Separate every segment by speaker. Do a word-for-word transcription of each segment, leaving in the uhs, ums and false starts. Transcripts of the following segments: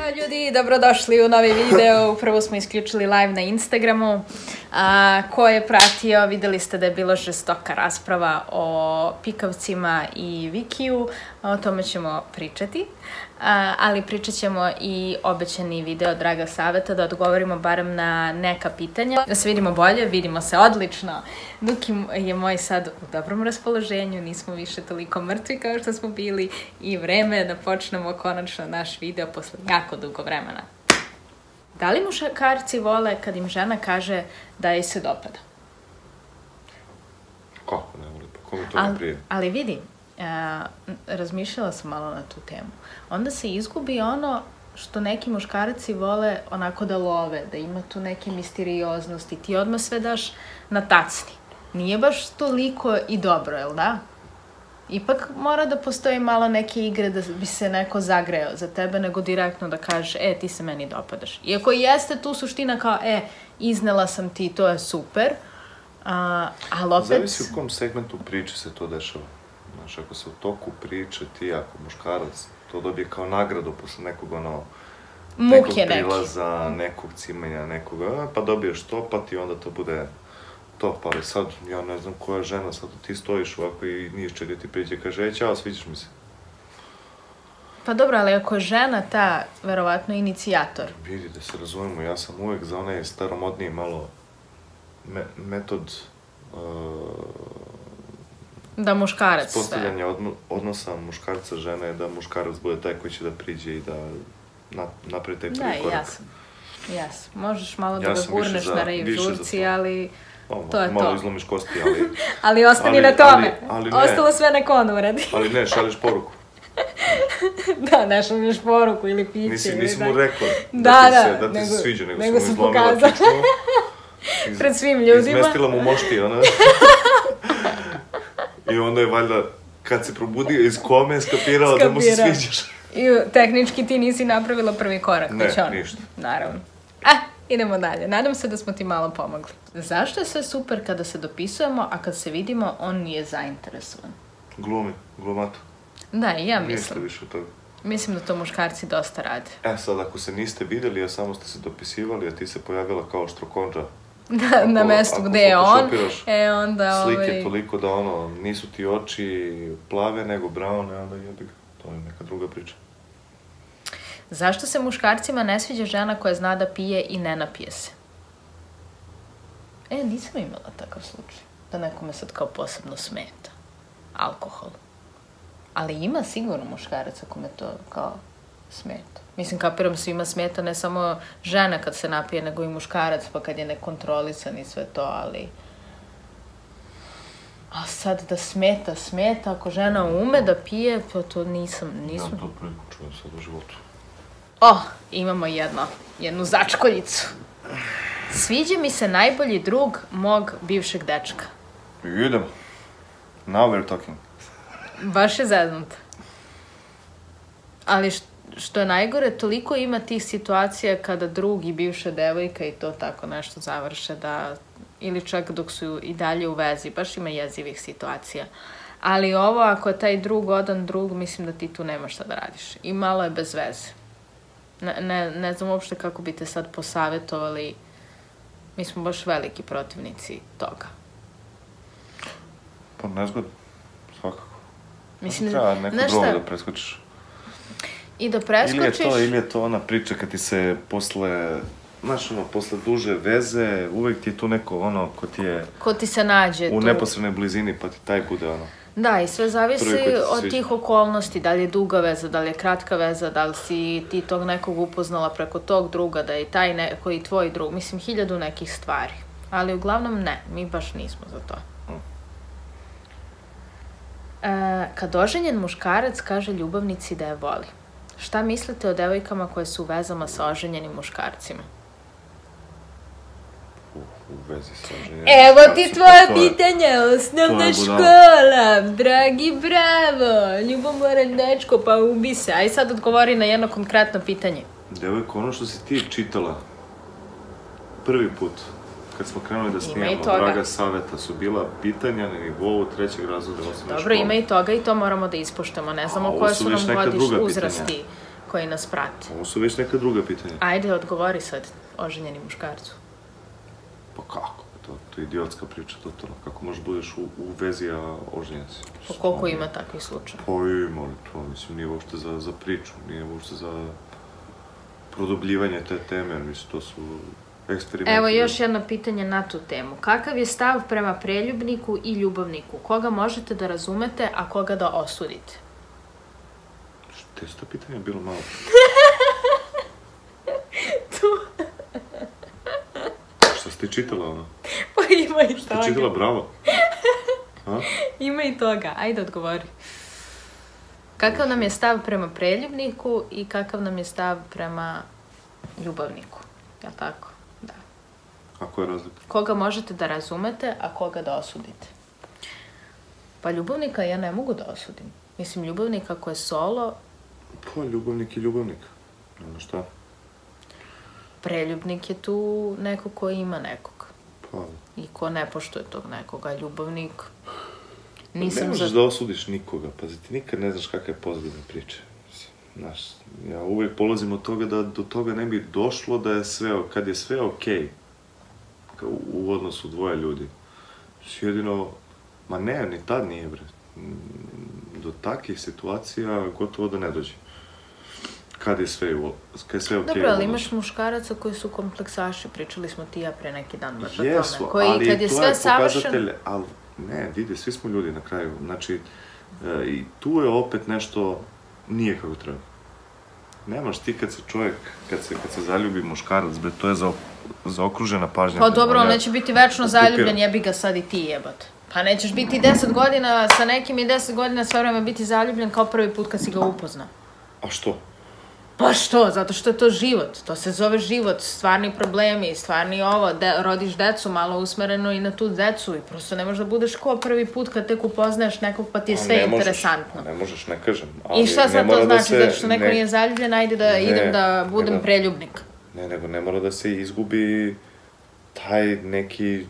Speaker 1: Ćao ljudi, dobrodošli u novi video. Upravo smo isključili live na Instagramu. A, ko je pratio, videli ste da je bilo žestoka rasprava o pikavcima i Vikiju. O tome ćemo pričati. A, ali pričat ćemo i obećani video Draga Saveta, da odgovorimo barem na neka pitanja. Da se vidimo bolje, vidimo se odlično. Duki je moj sad u dobrom raspoloženju, nismo više toliko mrtvi kao što smo bili i vreme je da počnemo konačno naš video posle jako dugo vremena. Da li muškarci vole kad im žena kaže da joj se dopada?
Speaker 2: Kako ne voli? Pa kome to ne prije?
Speaker 1: Ali vidi, razmišljala sam malo na tu temu. Onda se izgubi ono što neki muškarci vole onako da love, da ima tu neke misterioznosti. Ti odmah sve daš na tacni. Nije baš toliko i dobro, jel da? Ipak mora da postoji malo neke igre da bi se neko zagreo za tebe, nego direktno da kažeš, e, ti se meni dopadaš. Iako jeste tu suština kao, e, iznela sam ti, to je super, ali opet...
Speaker 2: Zavisi u kom segmentu priče se to dešava. Znaš, ako se u toku priče ti, ako muškarac to dobije kao nagradu posle nekog, ono, nekog prilaza, nekog cimenja, nekoga, pa dobiješ to, pa ti onda to bude to, pa ali sad, ja ne znam koja žena, sad ti stojiš ovako i niš čega ti priđe, kaže, e, ćao, sviđaš mi se.
Speaker 1: Pa dobro, ali ako je žena ta, verovatno, inicijator.
Speaker 2: Vidi, da se razumemo, ja sam uvek za onaj staromodniji malo metod
Speaker 1: da muškarac sve.
Speaker 2: Postavljanje odnosa muškarca žene je da muškarac bude taj koji će da priđe i da napravi taj prvi korak.
Speaker 1: Da, jasno. Jasno. Možeš malo da ga gurneš na rejv žurci, ali to je to.
Speaker 2: Malo izlomiš kosti, ali...
Speaker 1: Ali ostani na tome. Ostalo sve neko on uradi.
Speaker 2: Ali ne, šalješ poruku.
Speaker 1: Da, ne šalješ poruku ili piće.
Speaker 2: Nisi mu rekla da ti se sviđa, nego si mu izlomila kičmu.
Speaker 1: Pred svim ljudima.
Speaker 2: Izmestila mu mošti, ona. I onda je valjda, kad se probudio iz kome, skapirala da mu se sviđaš.
Speaker 1: I tehnički ti nisi napravila prvi korak.
Speaker 2: Ne, ništa.
Speaker 1: Naravno. Eh, idemo dalje. Nadam se da smo ti malo pomogli. Zašto je sve super kada se dopisujemo, a kad se vidimo, on nije zainteresovan?
Speaker 2: Glumi, glumato.
Speaker 1: Da, i ja mislim.
Speaker 2: Ništa više od toga.
Speaker 1: Mislim da to muškarci dosta rade.
Speaker 2: E, sad, ako se niste videli, a samo ste se dopisivali, a ti se pojavila kao štrokonđa
Speaker 1: na mestu gde je on, e onda...
Speaker 2: slike toliko da ono, nisu ti oči plave nego brown, e onda jebi ga. To je neka druga priča.
Speaker 1: Zašto se muškarcima ne sviđa žena koja zna da pije i ne napije se? E, nisam imala takav slučaj. Da nekome sad kao posebno smeta. Alkohol. Ali ima sigurno muškaraca kome to kao smeta. Mislim, kapiram, svima smeta ne samo žena kad se napije, nego i muškarac, pa kad je nekontrolisan i sve to, ali... A sad da smeta, smeta, ako žena ume da pije, pa to nisam, nisam...
Speaker 2: Ja to prvi čujem sad u životu.
Speaker 1: O, imamo jedno, jednu začkoljicu. Sviđa mi se najbolji drug mog bivšeg dečka.
Speaker 2: Idemo. Now we're talking.
Speaker 1: Baš je zeznuta. Ali što je najgore, toliko ima tih situacija kada drug i bivša devojka i to tako nešto završe da... Ili čak dok su i dalje u vezi. Baš ima jezivih situacija. Ali ovo, ako je taj drug odan drug, mislim da ti tu nema šta da radiš. I malo je bez veze. Ne znam uopšte kako bi te sad posavetovali. Mi smo baš veliki protivnici toga.
Speaker 2: Pa nezgodno. Svakako. Treba neko drugo da preskočiš.
Speaker 1: I da preskočiš...
Speaker 2: Ili je to, ili je to ona priča kad ti se posle... Znaš, ono, posle duže veze, uvek ti je tu neko, ono, ko ti je...
Speaker 1: Ko ti se nađe tu.
Speaker 2: U neposrednoj blizini, pa ti taj bude, ono...
Speaker 1: Da, i sve zavisi od tih okolnosti, da li je duga veza, da li je kratka veza, da li si ti tog nekog upoznala preko tog druga, da je taj neko i tvoj drug. Mislim, hiljadu nekih stvari. Ali uglavnom ne, mi baš nismo za to. Kad oženjen muškarac kaže ljubavnici da je voli, šta mislite o devojkama koje su u vezama sa oženjenim muškarcima?
Speaker 2: U vezi sa oženjenim muškarcima.
Speaker 1: Evo ti tvoje pitanje, osnovna škola, dragi bravo, ljubomoran dečko, pa ubi se. Aj sad odgovori na jedno konkretno pitanje.
Speaker 2: Devojko, ono što si ti čitala prvi put, kad smo krenuli da snijemo Draga Saveta, su bila pitanja na nivou trećeg razreda osnovne škole.
Speaker 1: Dobro, ima i toga i to moramo da ispoštamo. Ne znamo koje su nam godiš uzrasti. koji nas prate.
Speaker 2: Ovo su već neka druga pitanja.
Speaker 1: Ajde, odgovori sad oženjeni muškarcu.
Speaker 2: Pa kako? To, to je idiotska priča, totalno. Kako možeš budeš u, u vezi, a oženjen si?
Speaker 1: Pa koliko ima takvih slučaja?
Speaker 2: Pa ima li to, mislim, nije uopšte za, za priču, nije uopšte za produbljivanje te teme, mislim, to su eksperimenti.
Speaker 1: Evo još jedno pitanje na tu temu. Kakav je stav prema preljubniku i ljubavniku? Koga možete da razumete, a koga da osudite?
Speaker 2: Te su to pitanje bilo malo?
Speaker 1: Tu.
Speaker 2: Šta si ti čitala, ono?
Speaker 1: Pa ima i toga.
Speaker 2: Šta ti čitala, bravo? A?
Speaker 1: Ima i toga. Ajde, odgovori. Kakav nam je stav prema preljubniku i kakav nam je stav prema ljubavniku? Jel' tako? Da.
Speaker 2: A koja je razlika?
Speaker 1: Koga možete da razumete, a koga da osudite? Pa ljubavnika ja ne mogu da osudim. Mislim, ljubavnik ako je solo...
Speaker 2: Pa, ljubavnik i ljubavnik. Ono šta?
Speaker 1: Preljubnik je tu neko ko ima nekog.
Speaker 2: Pa...
Speaker 1: I ko ne poštuje tog nekoga. Ljubavnik...
Speaker 2: Nisam ne možeš za... da osudiš nikoga. Pazi, ti nikad ne znaš kakva je pozadina priče. Znaš, ja uvijek polazim od toga da do toga ne bi došlo da je sve, kad je sve okej. Okay, u odnosu dvoje ljudi. Jedino, ma ne, ni tad nije, bre. Do takih situacija gotovo da ne dođe. Kad je sve, kad je sve okej.
Speaker 1: Dobro, ali imaš muškaraca koji su kompleksaši, pričali smo ti ja pre neki dan baš o tome.
Speaker 2: Jesu,
Speaker 1: koji,
Speaker 2: ali
Speaker 1: kad je
Speaker 2: to
Speaker 1: sve
Speaker 2: je
Speaker 1: savršen...
Speaker 2: pokazatelj, ali ne, vidi, svi smo ljudi na kraju. Znači, e, i tu je opet nešto nije kako treba. Nemaš ti kad se čovjek, kad se, kad se zaljubi muškarac, bre, to je za, zaokružena pažnja.
Speaker 1: Pa dobro, on neće biti večno zaljubljen, jebi ga sad i ti jebat. Pa nećeš biti deset godina sa nekim i deset godina sve vreme biti zaljubljen kao prvi put kad si ga upoznao.
Speaker 2: A što?
Speaker 1: Pa što? Zato što je to život. To se zove život, stvarni problemi, stvarni ovo, de, rodiš decu malo usmereno i na tu decu i prosto ne možeš da budeš ko prvi put kad tek upoznaješ nekog pa ti je sve interesantno.
Speaker 2: Ne možeš, ne kažem. Ali
Speaker 1: i šta sad to znači?
Speaker 2: Se,
Speaker 1: zato što neko
Speaker 2: ne,
Speaker 1: nije zaljubljen, ajde da ne, idem da budem nego, preljubnik.
Speaker 2: Ne, nego ne mora da se izgubi taj neki,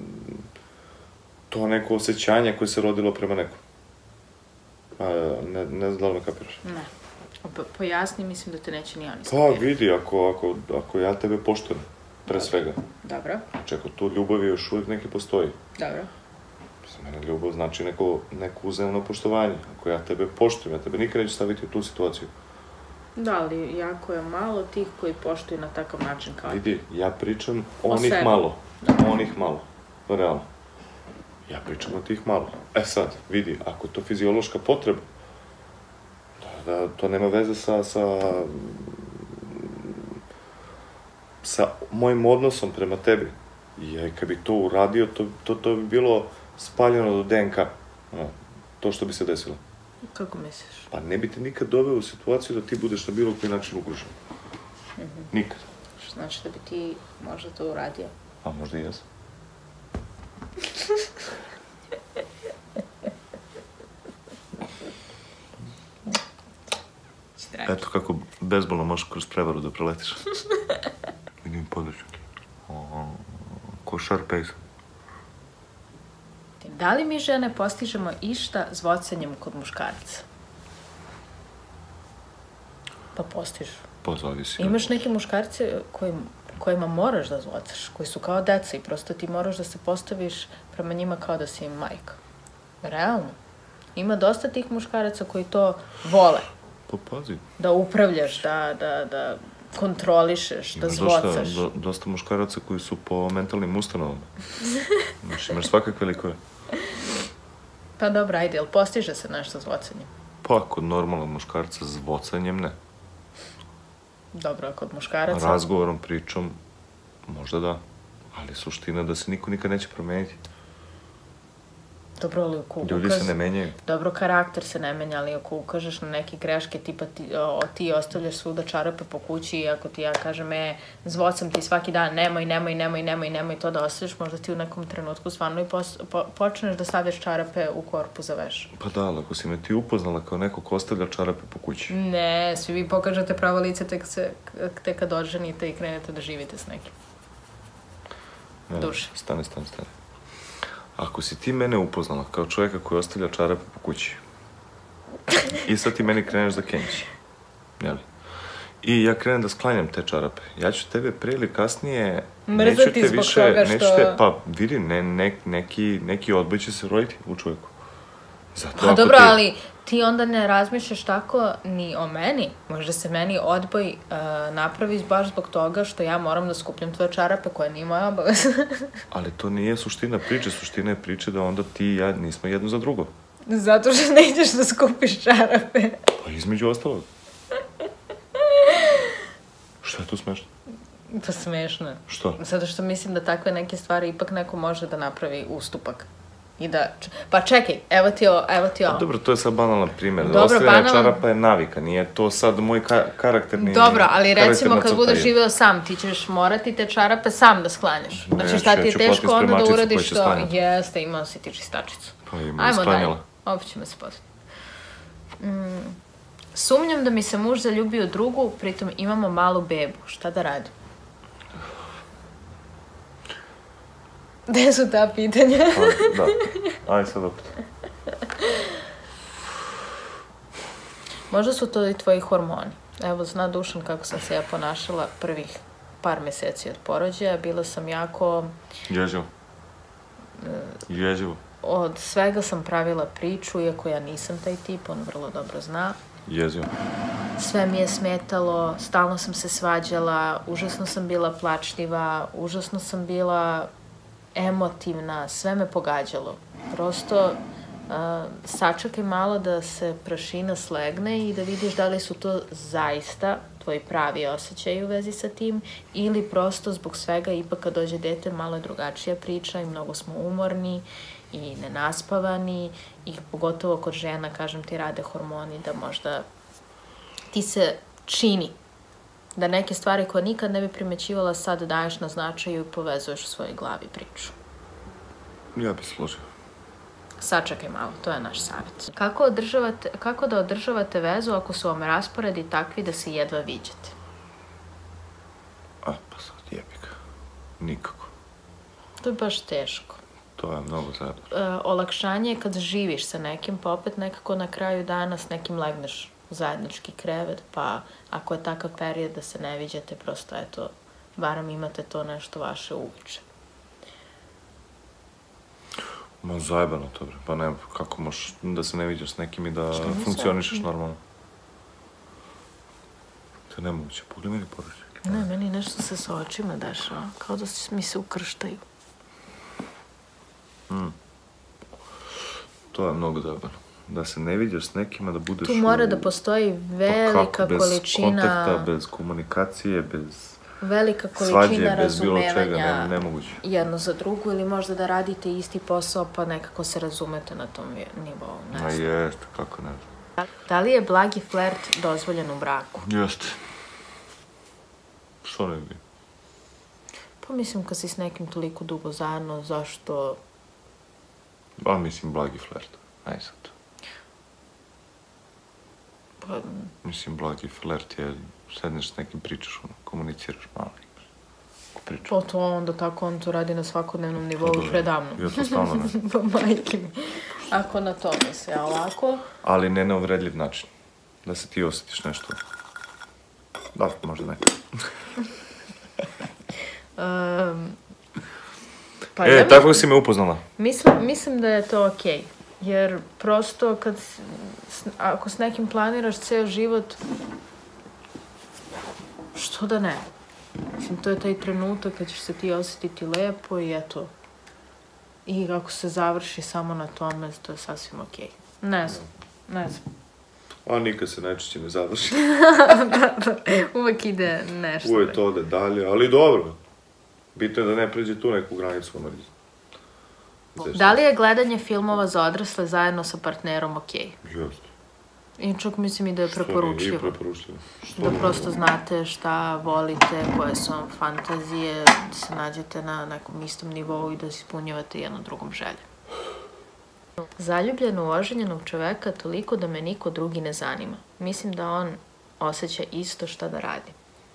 Speaker 2: to neko osjećanje koje se rodilo prema nekom. A, ne, ne znam da li me kapiraš.
Speaker 1: Ne. Pojasni, mislim da te neće ni oni
Speaker 2: skapirati. Pa vidi, ako, ako, ako ja tebe poštujem, pre Dobro. svega.
Speaker 1: Dobro.
Speaker 2: Znači, ako tu ljubav još uvijek neki postoji.
Speaker 1: Dobro.
Speaker 2: Mislim, mene ljubav znači neko, neko uzajemno poštovanje. Ako ja tebe poštujem, ja tebe nikad neću staviti u tu situaciju.
Speaker 1: Da, ali jako je malo tih koji poštuju na takav način kao...
Speaker 2: Vidi, ja pričam onih malo. Da. Onih malo. Realno. Ja pričam o tih malo. E sad, vidi, ako je to fiziološka potreba, da to nema veze sa, sa, sa mojim odnosom prema tebi. I kad bi to uradio, to, to, to bi bilo spaljeno do D N K. To što bi se desilo.
Speaker 1: Kako misliš?
Speaker 2: Pa ne bi te nikad doveo u situaciju da ti budeš na bilo koji način ugrožen.
Speaker 1: Mm-hmm.
Speaker 2: Nikad.
Speaker 1: Što znači da bi ti možda to uradio?
Speaker 2: A možda i jesam. Eto kako bezbolno možeš kroz prevaru da preletiš. Vidim područje. Ko Sharpay.
Speaker 1: Da li mi žene postižemo išta zvocanjem kod muškaraca? Pa postižu.
Speaker 2: Pa zavisi.
Speaker 1: Imaš neke muškarce koji, kojima moraš da zvocaš, koji su kao deca i prosto ti moraš da se postaviš prema njima kao da si im majka. Realno. Ima dosta tih muškaraca koji to vole.
Speaker 2: Pa pazi.
Speaker 1: Da upravljaš, da, da, da kontrolišeš, da zvocaš.
Speaker 2: Imaš dosta, do, dosta muškaraca koji su po mentalnim ustanovama. Znaš, imaš svakakve likove.
Speaker 1: Pa dobro, ajde, jel postiže se nešto zvocanjem?
Speaker 2: Pa, kod normalnog muškarca zvocanjem ne.
Speaker 1: Dobro, a kod muškaraca?
Speaker 2: Razgovorom, pričom, možda da. Ali suština da se niko nikad neće promeniti.
Speaker 1: Dobro, ali ako ukažeš...
Speaker 2: Ljudi se ne menjaju.
Speaker 1: Dobro, karakter se ne menja, ali ako ukažeš na neke greške, tipa ti, o, ti ostavljaš svuda čarape po kući i ako ti ja kažem, e, zvocam ti svaki dan, nemoj, nemoj, nemoj, nemoj, nemoj to da ostaviš, možda ti u nekom trenutku stvarno i pos, po, počneš da stavljaš čarape u korpu za veš.
Speaker 2: Pa da, ali ako si me ti upoznala kao neko ko ostavlja čarape po kući.
Speaker 1: Ne, svi vi pokažete pravo lice tek, se, tek kad oženite i krenete da živite s nekim.
Speaker 2: Ne,
Speaker 1: duše.
Speaker 2: Stani, stani, stani. Ako si ti mene upoznala kao čovjeka koji ostavlja čarape po kući i sad ti meni kreneš da kenjiš, jel? I ja krenem da sklanjam te čarape. Ja ću tebe prije ili kasnije...
Speaker 1: Mrzati zbog toga što...
Speaker 2: Neću te, pa vidi, ne, ne, neki, neki odboj će se roditi u čovjeku. Zato
Speaker 1: pa dobro, ti... ali ti onda ne razmišljaš tako ni o meni. Možda se meni odboj uh, napravi baš zbog toga što ja moram da skupljam tvoje čarape koje nije moja obaveza.
Speaker 2: Ali to nije suština priče. Suština je priče da onda ti i ja nismo jedno za drugo.
Speaker 1: Zato što ne ideš da skupiš čarape.
Speaker 2: Pa između ostalog. Što je tu smešno?
Speaker 1: Pa smešno je.
Speaker 2: Što?
Speaker 1: Zato što mislim da takve neke stvari ipak neko može da napravi ustupak. I da... Pa čekaj, evo ti ovo, evo ti ovo.
Speaker 2: Dobro, to je sad banalan primjer. Dobro, ostavljanje banalan... čarapa je navika, nije to sad moj ka karakterni...
Speaker 1: Dobro, ali recimo kad budeš živeo sam, ti ćeš morati te čarape sam da sklanjaš. Znači šta ti je teško onda da uradiš to? Jeste, imao si ti čistačicu.
Speaker 2: Pa ima sklanjala.
Speaker 1: Opet ćemo se poslati. Mm. Sumnjam da mi se muž zaljubio drugu, pritom imamo malu bebu. Šta da radim? Gde su ta pitanja?
Speaker 2: Da, ajde sad opet.
Speaker 1: Možda su to i tvoji hormoni. Evo, zna Dušan kako sam se ja ponašala prvih par meseci od porođaja. Bila sam jako...
Speaker 2: Jezivo. Jezivo.
Speaker 1: Od svega sam pravila priču, iako ja nisam taj tip, on vrlo dobro zna.
Speaker 2: Jezivo.
Speaker 1: Sve mi je smetalo, stalno sam se svađala, užasno sam bila plačljiva, užasno sam bila emotivna, sve me pogađalo. Prosto uh, sačekaj malo da se prašina slegne i da vidiš da li su to zaista tvoji pravi osjećaji u vezi sa tim ili prosto zbog svega ipak kad dođe dete malo je drugačija priča i mnogo smo umorni i nenaspavani i pogotovo kod žena, kažem ti, rade hormoni da možda ti se čini da neke stvari koje nikad ne bi primećivala sad daješ na značaju i povezuješ u svojoj glavi priču.
Speaker 2: Ja bih složio.
Speaker 1: Sačekaj malo, to je naš savjet. Kako, održavate, kako da održavate vezu ako su vam rasporedi takvi da se jedva viđate?
Speaker 2: A, pa sad jebik. Nikako.
Speaker 1: To je baš teško.
Speaker 2: To je mnogo zajedno.
Speaker 1: E, olakšanje je kad živiš sa nekim, pa opet nekako na kraju dana s nekim legneš u zajednički krevet, pa ako je takav period da se ne viđate, prosto eto, barem imate to nešto vaše uviče.
Speaker 2: Ma zajebano to, bre. Pa ne, kako možeš da se ne viđaš s nekim i da funkcionišeš normalno? To je nemoguće. Pogledaj meni poručaj.
Speaker 1: Ne, meni nešto se sa očima dešava. Kao da mi se ukrštaju.
Speaker 2: Mm. To je mnogo zajebano. Da se ne viđaš s nekima, da budeš...
Speaker 1: Tu mora u... da postoji velika
Speaker 2: bez
Speaker 1: količina...
Speaker 2: Bez kontakta, bez komunikacije, bez...
Speaker 1: Velika količina
Speaker 2: svađe, bez bilo čega,
Speaker 1: razumevanja
Speaker 2: ne, nemoguće.
Speaker 1: Jedno za drugu ili možda da radite isti posao pa nekako se razumete na tom nivou.
Speaker 2: Ma jeste, kako ne.
Speaker 1: Da li je blagi flert dozvoljen u braku?
Speaker 2: Jeste. Što ne bi?
Speaker 1: Pa mislim kad si s nekim toliko dugo zajedno, zašto...
Speaker 2: Ba, mislim blagi flert. Aj sad.
Speaker 1: Pa...
Speaker 2: Mislim, blagi flert je, sedneš s nekim, pričaš, ono, komuniciraš malo. Pričaš.
Speaker 1: Pa to onda tako, on to radi na svakodnevnom nivou i predamno.
Speaker 2: Ja to stalno ne.
Speaker 1: Pa majke mi. Ako na to misle, a ovako...
Speaker 2: Ali ne na uvredljiv način. Da se ti osjetiš nešto. Da, možda ne.
Speaker 1: um, pa
Speaker 2: e,
Speaker 1: ja
Speaker 2: tako mislim, si me upoznala.
Speaker 1: Mislim, mislim da je to okej. Okay. Jer prosto kad, ako s nekim planiraš ceo život, što da ne? Mislim, to je taj trenutak kad ćeš se ti osjetiti lepo i eto. I ako se završi samo na tome, to je sasvim okej. Okay. Ne znam, ne znam.
Speaker 2: A nikad se najčešće ne završi.
Speaker 1: Da, da, uvek ide nešto.
Speaker 2: Uvek to ode dalje, ali dobro. Bitno je da ne pređe tu neku granicu u mrzinu.
Speaker 1: Da li je gledanje filmova za odrasle zajedno sa partnerom okej?
Speaker 2: Okay? Jeste.
Speaker 1: I čak mislim i da je preporučljivo.
Speaker 2: Što nije i preporučljivo. Što
Speaker 1: da prosto znate šta volite, koje su vam fantazije, da se nađete na nekom istom nivou i da ispunjavate jednom drugom želje. Zaljubljen u oženjenog čoveka toliko da me niko drugi ne zanima. Mislim da on osjeća isto šta da radi.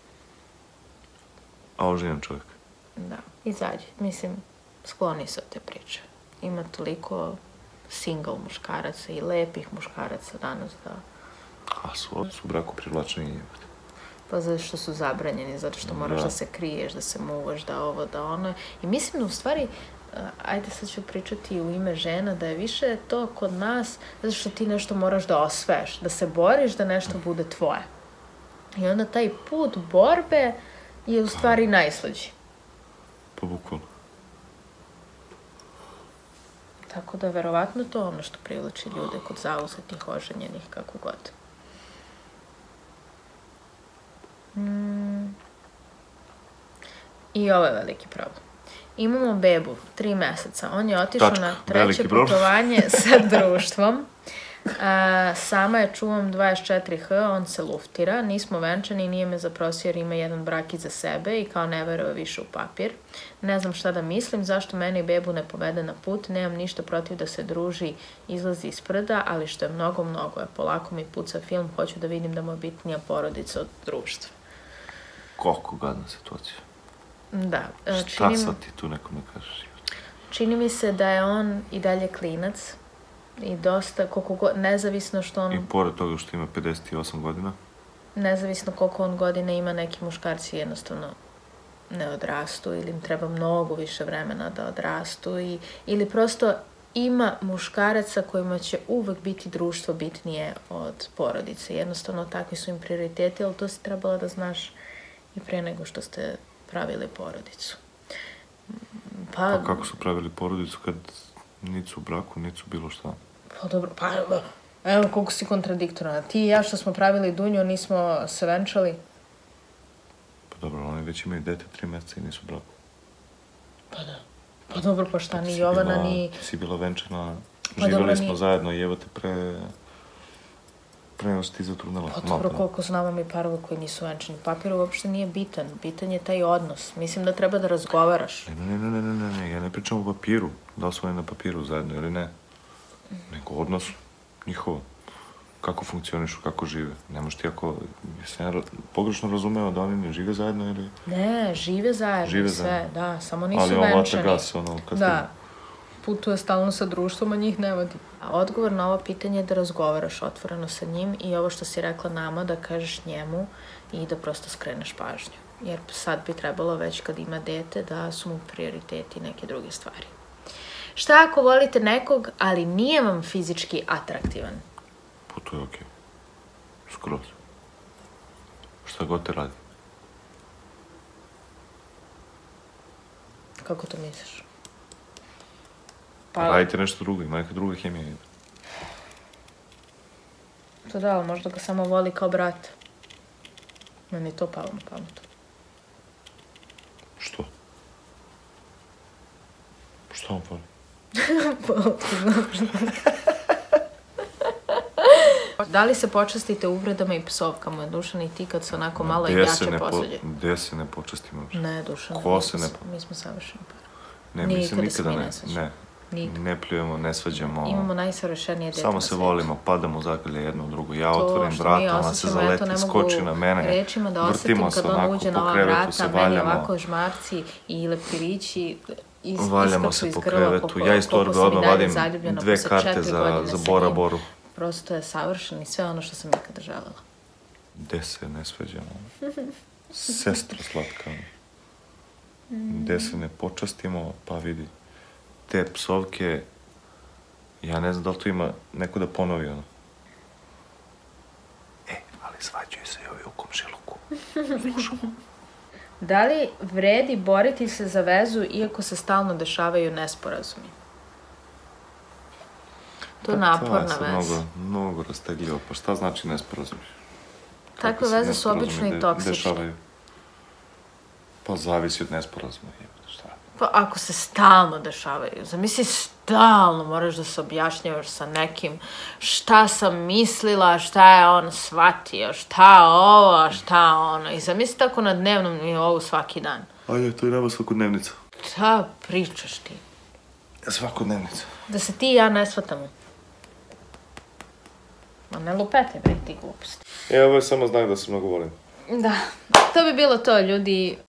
Speaker 2: A oženjen čovjek?
Speaker 1: Da. Izađe. Mislim, skloni se od te priče. Ima toliko single muškaraca i lepih muškaraca danas da...
Speaker 2: A su, su braku privlačeni.
Speaker 1: Pa zato što su zabranjeni, zato što moraš da se kriješ, da se muvaš, da ovo, da ono. I mislim da u stvari, ajde sad ću pričati u ime žena, da je više to kod nas, zato što ti nešto moraš da osvaješ, da se boriš da nešto bude tvoje. I onda taj put borbe je u stvari najslađi.
Speaker 2: Pa bukvalno.
Speaker 1: Tako da, verovatno to ono što privlači ljude kod zauzetih, oženjenih, kako god. Mm. I ovo je veliki problem. Imamo bebu, tri meseca. On je otišao na treće putovanje sa društvom. A, sama je čuvam dvadeset četiri ha, on se luftira, nismo venčani, nije me zaprosio jer ima jedan brak iza sebe i kao ne veruje više u papir. Ne znam šta da mislim, zašto mene i bebu ne povede na put, nemam ništa protiv da se druži, izlazi iz prda, ali što je mnogo, mnogo je. Polako mi puca film, hoću da vidim da mu je bitnija porodica od društva.
Speaker 2: Koliko gadna situacija.
Speaker 1: Da.
Speaker 2: Šta sad ti tu nekome kažeš?
Speaker 1: Čini mi se da je on i dalje klinac. I dosta, koliko god, nezavisno što on...
Speaker 2: I pored toga što ima pedeset osam godina?
Speaker 1: Nezavisno koliko on godina ima, neki muškarci jednostavno ne odrastu ili im treba mnogo više vremena da odrastu i, ili prosto ima muškaraca kojima će uvek biti društvo bitnije od porodice. Jednostavno takvi su im prioriteti, ali to si trebala da znaš i pre nego što ste pravili porodicu.
Speaker 2: Pa, pa kako su pravili porodicu kad nisu u braku, nisu bilo šta?
Speaker 1: Pa dobro, pa evo koliko si kontradiktorna. Ti i ja što smo pravili Dunju, nismo se venčali.
Speaker 2: Pa dobro, oni već imaju dete tri meseca i nisu u braku.
Speaker 1: Pa da. Pa dobro, pa šta, ni Jovana, ni...
Speaker 2: Ti si bila venčana, živjeli smo zajedno i evo te pre... pre nego što ti zatrudnela.
Speaker 1: Pa dobro, koliko znamo mi parova koji nisu venčani. Papir uopšte nije bitan. Bitan je taj odnos. Mislim da treba da razgovaraš.
Speaker 2: Ne, ne, ne, ne, ne, ne, ja ne pričam o papiru. Da li su oni na papiru zajedno ili ne. Nego odnos njihovo. Kako funkcionišu, kako žive. Nemoš ti ako... Jesam ja pogrešno razumeo da oni ne žive zajedno ili...
Speaker 1: Ne, žive zajedno, žive sve, zajedno. Da, samo nisu venčani.
Speaker 2: Ali on vata gas, ono, kad
Speaker 1: da. Putuje stalno sa društvom, a njih ne vodi. A odgovor na ovo pitanje je da razgovaraš otvoreno sa njim i ovo što si rekla nama, da kažeš njemu i da prosto skreneš pažnju. Jer sad bi trebalo već kad ima dete da su mu prioriteti neke druge stvari. Šta ako volite nekog, ali nije vam fizički atraktivan?
Speaker 2: Pa to je okej. Skroz. Šta god te radi.
Speaker 1: Kako to misliš?
Speaker 2: Pa radite nešto drugo, ima neka druga hemija.
Speaker 1: To da, ali možda ga samo voli kao brata. Meni je to palo na pamet.
Speaker 2: Što? Što on voli?
Speaker 1: Da li se počastite uvredama i psovkama, Dušan, i ti kad se onako malo i jače posuđe?
Speaker 2: Gde se ne počastimo?
Speaker 1: Ne, Dušan,
Speaker 2: Ko se ne...
Speaker 1: mi smo savršeni par.
Speaker 2: Ne, mi se nikada ne, ne. Ne pljujemo, ne svađamo.
Speaker 1: Imamo najsavršenije dete na
Speaker 2: Samo se volimo, padamo zagrlje jedno u drugo. Ja otvorim vrata, ona se zaleti, skoči na mene. Vrtimo se onako po krevetu, se valjamo.
Speaker 1: Ovako žmarci i leptirići
Speaker 2: valjamo se po krevetu. Ja iz torbe odmah vadim dve karte za Bora Boru.
Speaker 1: Prosto je savršen i sve ono što sam ikada želela.
Speaker 2: Gde se ne svađamo? Sestra slatka. Gde se ne počastimo, pa vidi. Te psovke, ja ne znam da li to ima neko da ponovi ono. E, ali svađaju se i ovi u komšiluku. Slušamo.
Speaker 1: Da li vredi boriti se za vezu iako se stalno dešavaju nesporazumi? To je naporna veza.
Speaker 2: To je mnogo, mnogo rastegljivo. Pa šta znači nesporazumi?
Speaker 1: Takve veze su obično i toksične.
Speaker 2: Pa zavisi od nesporazuma.
Speaker 1: Pa ako se stalno dešavaju, zamisli stalno moraš da se objašnjavaš sa nekim šta sam mislila, šta je on shvatio, šta ovo, šta ono. I zamisli tako na dnevnom nivou svaki dan.
Speaker 2: Ajde, to je nama svakodnevnica.
Speaker 1: Šta pričaš ti?
Speaker 2: Svakodnevnica.
Speaker 1: Da se ti i ja ne shvatamo. Ma ne lupete, bre, ti gluposti.
Speaker 2: E, ovo je samo znak da se mnogo volim.
Speaker 1: Da, to bi bilo to, ljudi.